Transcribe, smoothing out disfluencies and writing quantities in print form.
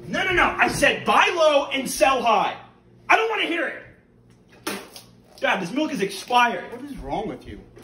No, no, no. I said buy low and sell high. I don't want to hear it. Dad, this milk is expired. What is wrong with you?